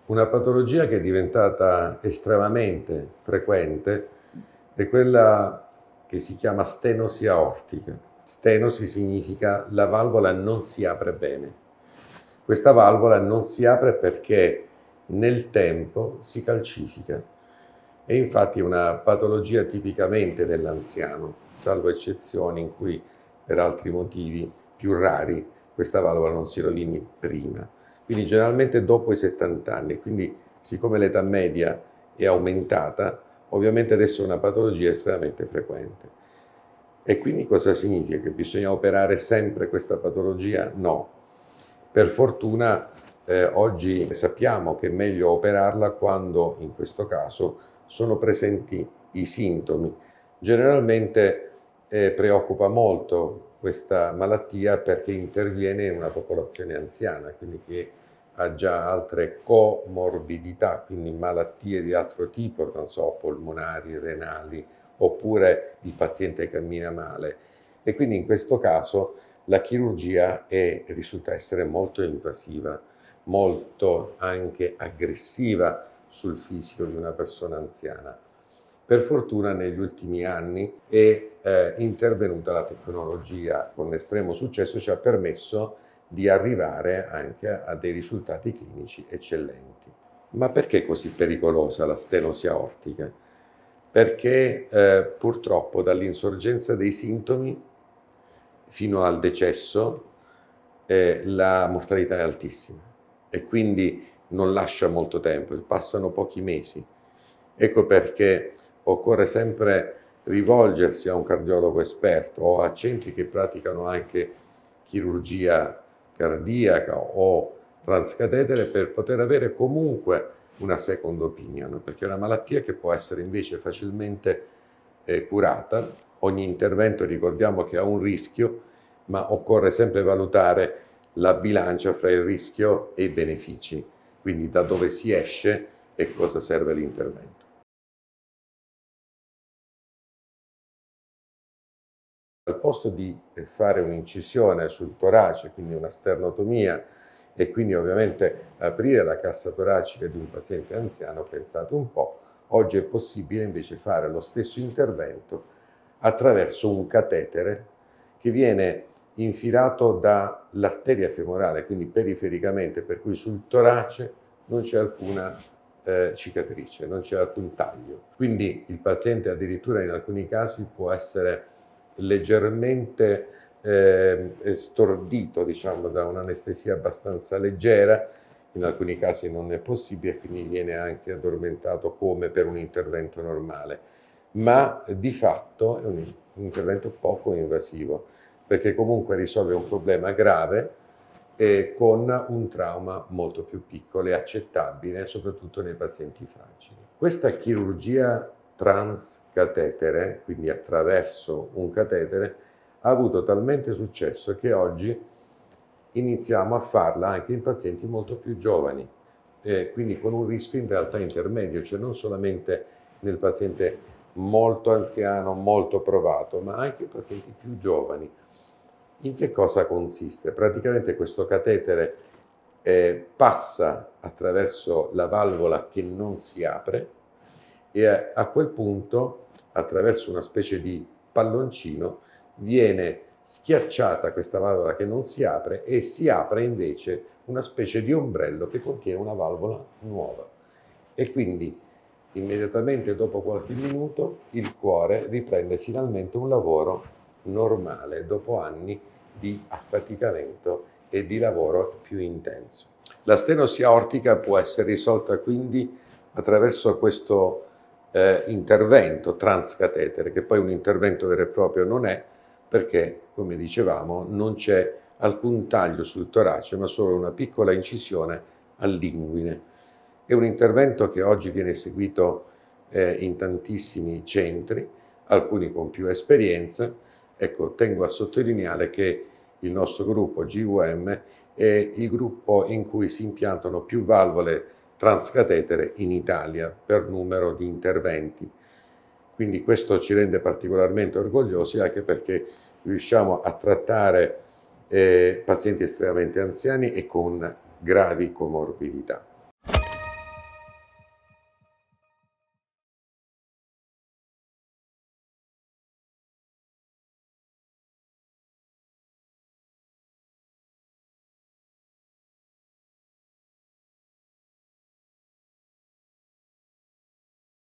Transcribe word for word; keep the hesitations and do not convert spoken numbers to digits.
Una patologia che è diventata estremamente frequente è quella che si chiama stenosi aortica. Stenosi significa la valvola non si apre bene. Questa valvola non si apre perché nel tempo si calcifica. È infatti una patologia tipicamente dell'anziano, salvo eccezioni in cui per altri motivi più rari questa valvola non si rovini prima. Quindi generalmente dopo i settanta anni, quindi siccome l'età media è aumentata, ovviamente adesso è una patologia estremamente frequente. E quindi cosa significa? Che bisogna operare sempre questa patologia? No. Per fortuna eh, oggi sappiamo che è meglio operarla quando, in questo caso, sono presenti i sintomi. Generalmente eh, preoccupa molto questa malattia perché interviene in una popolazione anziana, quindi che ha già altre comorbidità, quindi malattie di altro tipo, non so, polmonari, renali, oppure il paziente cammina male. E quindi in questo caso la chirurgia è, risulta essere molto invasiva, molto anche aggressiva sul fisico di una persona anziana. Per fortuna negli ultimi anni è eh, intervenuta la tecnologia con estremo successo, ci ha permesso di arrivare anche a dei risultati clinici eccellenti. Ma perché è così pericolosa la stenosi aortica? Perché eh, purtroppo dall'insorgenza dei sintomi fino al decesso eh, la mortalità è altissima e quindi non lascia molto tempo, passano pochi mesi. Ecco perché occorre sempre rivolgersi a un cardiologo esperto o a centri che praticano anche chirurgia cardiaca o transcatetere per poter avere comunque una second opinion, perché è una malattia che può essere invece facilmente eh, curata. Ogni intervento, ricordiamo, che ha un rischio, ma occorre sempre valutare la bilancia fra il rischio e i benefici, quindi da dove si esce e cosa serve l'intervento. Al posto di fare un'incisione sul torace, quindi una sternotomia, e quindi ovviamente aprire la cassa toracica di un paziente anziano, pensate un po', oggi è possibile invece fare lo stesso intervento attraverso un catetere che viene infilato dall'arteria femorale, quindi perifericamente, per cui sul torace non c'è alcuna eh, cicatrice, non c'è alcun taglio. Quindi il paziente addirittura in alcuni casi può essere leggermente eh, stordito, diciamo, da un'anestesia abbastanza leggera, in alcuni casi non è possibile, quindi viene anche addormentato come per un intervento normale, ma di fatto è un, un intervento poco invasivo, perché comunque risolve un problema grave e con un trauma molto più piccolo e accettabile, soprattutto nei pazienti fragili. Questa chirurgia transcatetere, quindi attraverso un catetere, ha avuto talmente successo che oggi iniziamo a farla anche in pazienti molto più giovani, eh, quindi con un rischio in realtà intermedio, cioè non solamente nel paziente molto anziano, molto provato, ma anche in pazienti più giovani. In che cosa consiste? Praticamente questo catetere eh, passa attraverso la valvola che non si apre e a, a quel punto, attraverso una specie di palloncino, viene schiacciata questa valvola che non si apre e si apre invece una specie di ombrello che contiene una valvola nuova. E quindi immediatamente dopo qualche minuto il cuore riprende finalmente un lavoro normale dopo anni di affaticamento e di lavoro più intenso. La stenosi aortica può essere risolta quindi attraverso questo eh, intervento transcatetere, che poi un intervento vero e proprio non è, perché, come dicevamo, non c'è alcun taglio sul torace, ma solo una piccola incisione all'inguine. È un intervento che oggi viene eseguito eh, in tantissimi centri, alcuni con più esperienza. Ecco, tengo a sottolineare che il nostro gruppo G U M è il gruppo in cui si impiantano più valvole transcatetere in Italia per numero di interventi. Quindi questo ci rende particolarmente orgogliosi, anche perché riusciamo a trattare eh, pazienti estremamente anziani e con gravi comorbidità.